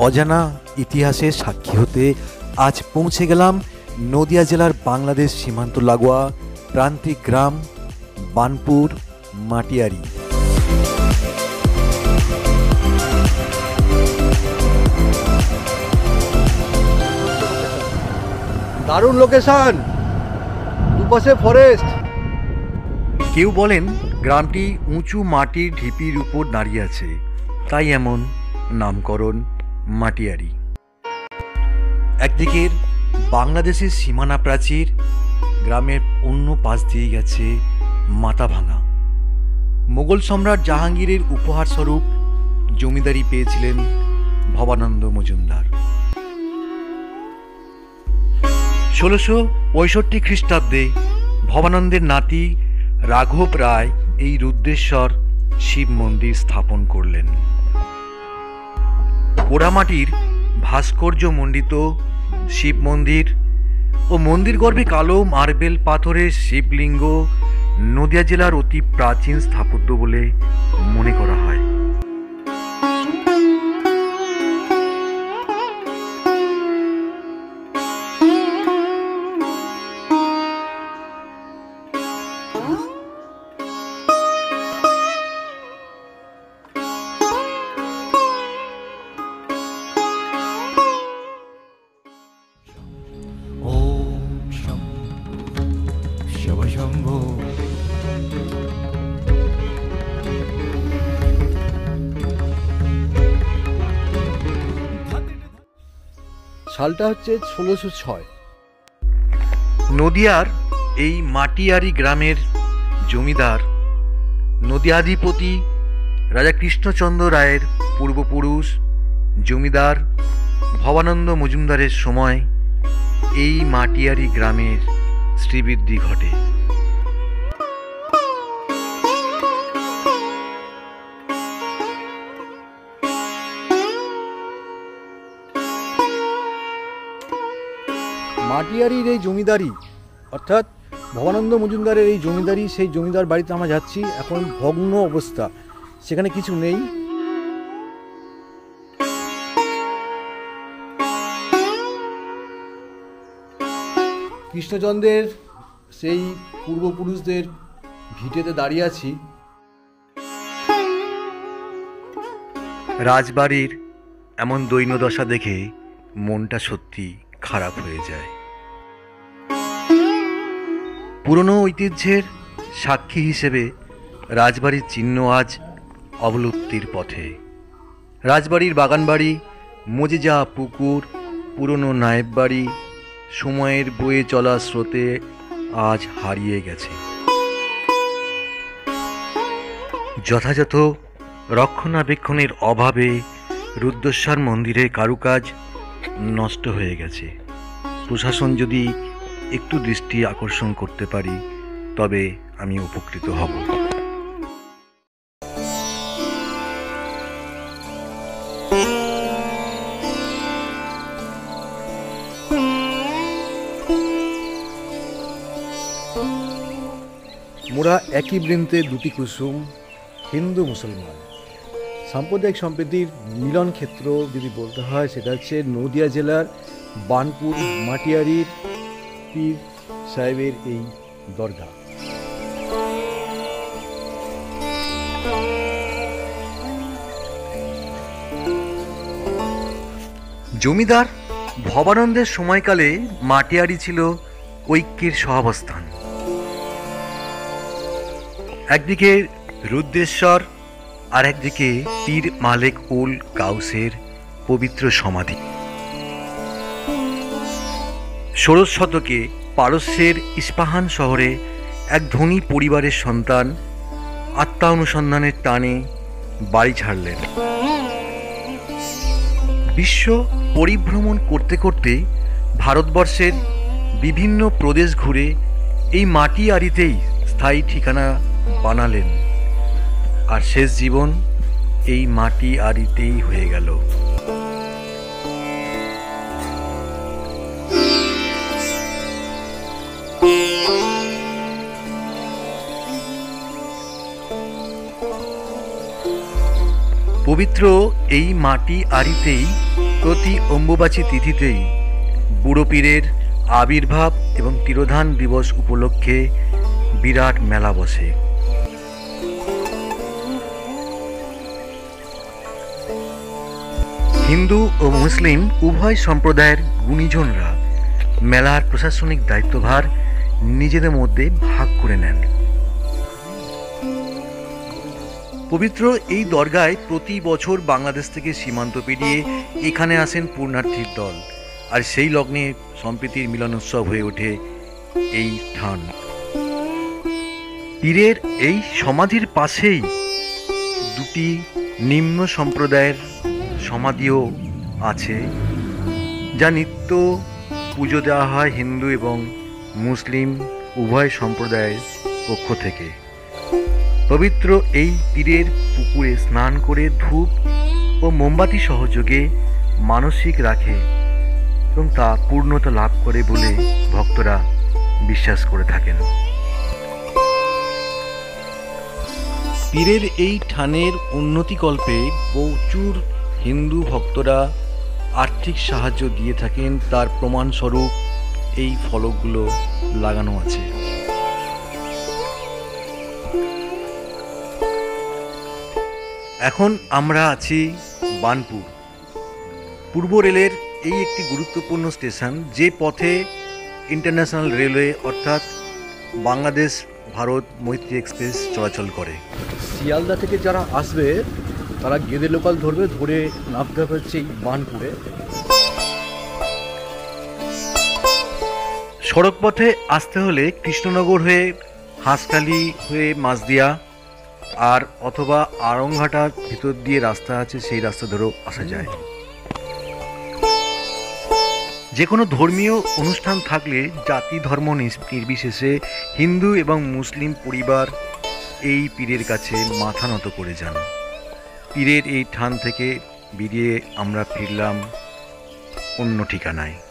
অজানা ইতিহাসের সাক্ষী হতে আজ পৌঁছে গেলাম নদিয়া জেলার বাংলাদেশ সীমান্ত লাগোয়া প্রান্তিক গ্রাম বানপুর মাটিয়ারি। দারুণ লোকেশন, দুপাশে ফরেস্ট। কেউ বলেন গ্রামটি উঁচু মাটির ঢিপির উপর দাঁড়িয়ে আছে, তাই এমন নামকরণ মাটিয়ারি। একদিকের বাংলাদেশের সীমানা প্রাচীর, গ্রামের অন্য পাশ দিয়ে গেছে মাথাভাঙা। মোগল সম্রাট জাহাঙ্গীরের উপহারস্বরূপ জমিদারি পেয়েছিলেন ভবানন্দ মজুমদার। 1665 খ্রিস্টাব্দে ভবানন্দের নাতি রাঘব রায় এই রুদ্রেশ্বর শিব মন্দির স্থাপন করলেন। পোড়ামাটির ভাস্কর্য মণ্ডিত শিব মন্দির ও মন্দির গর্ভে কালো মার্বেল পাথরের শিবলিঙ্গ নদিয়া জেলার অতি প্রাচীন স্থাপত্য বলে মনে করা হয়। সালটা হচ্ছে 1606। নদিয়ার এই মাটিয়ারি গ্রামের জমিদার নদিয়াধিপতি রাজা কৃষ্ণচন্দ্র রায়ের পূর্বপুরুষ জমিদার ভবানন্দ মজুমদারের সময় এই মাটিয়ারি গ্রামের শ্রীবৃদ্ধি ঘটে। মাটিয়ারির এই জমিদারি অর্থাৎ ভবানন্দ মজুমদারের এই জমিদারি, সেই জমিদার বাড়িতে আমরা যাচ্ছি। এখন ভগ্ন অবস্থা, সেখানে কিছু নেই। কৃষ্ণচন্দ্রের সেই পূর্বপুরুষদের ভিটেতে দাঁড়িয়ে আছি। রাজবাড়ির এমন দৈন্যদশা দেখে মনটা সত্যি খারাপ হয়ে যায়। পুরনো ঐতিহ্যের সাক্ষী হিসেবে রাজবাড়ির চিহ্ন আজ অবলুপ্তির পথে। রাজবাড়ির বাগানবাড়ি, মজে যাওয়া পুকুর, পুরনো নায়েব বাড়ি সময়ের বয়ে চলা স্রোতে আজ হারিয়ে গেছে। যথাযথ রক্ষণাবেক্ষণের অভাবে রুদ্রেশ্বর মন্দিরের কারুকাজ নষ্ট হয়ে গেছে। প্রশাসন যদি একটু দৃষ্টি আকর্ষণ করতে পারি তবে আমি উপকৃত হব। মোরা একই বৃন্তে দুটি কুসুম, হিন্দু মুসলমান। সাম্প্রদায়িক সম্প্রীতির মিলন ক্ষেত্র যদি বলতে হয়, সেটা হচ্ছে নদিয়া জেলার বানপুর মাটিয়ারির পীর সাহেবের এই দরগা। জমিদার ভবানন্দের সময়কালে মাটিয়ারি ছিল ঐক্যের সহাবস্থান। একদিকে রুদ্রেশ্বর আর একদিকে পীর মালেক উল গাউসের পবিত্র সমাধি। 16 শতকে পারস্যের ইস্পাহান শহরে এক ধনী পরিবারের সন্তান আত্মা অনুসন্ধানের টানে বাড়ি ছাড়লেন। বিশ্ব পরিভ্রমণ করতে করতে ভারতবর্ষের বিভিন্ন প্রদেশ ঘুরে এই মাটিয়ারিতেই স্থায়ী ঠিকানা বানালেন, আর শেষ জীবন এই মাটিয়ারিতেই হয়ে গেল। পবিত্র এই মাটি আড়িতেই প্রতি অম্বুবাচী তিথিতেই বুড়ো পীরের আবির্ভাব এবং তিরোধান দিবস উপলক্ষে বিরাট মেলা বসে। হিন্দু ও মুসলিম উভয় সম্প্রদায়ের গুণীজনরা মেলার প্রশাসনিক দায়িত্বভার নিজেদের মধ্যে ভাগ করে নেন। পবিত্র এই দরগায় প্রতি বছর বাংলাদেশ থেকে সীমান্ত পেরিয়ে এখানে আসেন পুণ্যার্থীর দল, আর সেই লগ্নে সম্প্রীতির মিলনোৎসব হয়ে ওঠে এই স্থান। পীরের এই সমাধির পাশেই দুটি নিম্ন সম্প্রদায়ের সমাধিও আছে, যা নিত্য পুজো দেওয়া হয় হিন্দু এবং মুসলিম উভয় সম্প্রদায়ের পক্ষ থেকে। পবিত্র এই পীরের পুকুরে স্নান করে ধূপ ও মোমবাতি সহযোগে মানসিক রাখে এবং তা পূর্ণতা লাভ করে বলে ভক্তরা বিশ্বাস করে থাকেন। পীরের এই ঠানের উন্নতিকল্পে প্রচুর হিন্দু ভক্তরা আর্থিক সাহায্য দিয়ে থাকেন, তার প্রমাণস্বরূপ এই ফলকগুলো লাগানো আছে। এখন আমরা আছি বানপুর। পূর্ব রেলের এই একটি গুরুত্বপূর্ণ স্টেশন, যে পথে ইন্টারন্যাশনাল রেলওয়ে অর্থাৎ বাংলাদেশ ভারত মৈত্রী এক্সপ্রেস চলাচল করে। শিয়ালদা থেকে যারা আসবে তারা গেদে লোকাল ধরবে, ধরে নামতে হচ্ছে এই বানপুরে। সড়ক পথে আসতে হলে কৃষ্ণনগর হয়ে হাঁসখালি হয়ে মাঝদিয়া আর অথবা আড়ংঘাটার ভিতর দিয়ে রাস্তা আছে, সেই রাস্তা ধরেও আসা যায়। যে কোনো ধর্মীয় অনুষ্ঠান থাকলে জাতি ধর্ম নির্বিশেষে হিন্দু এবং মুসলিম পরিবার এই পীরের কাছে মাথা নত করে যান। পীরের এই ঠান থেকে বেরিয়ে আমরা ফিরলাম অন্য ঠিকানায়।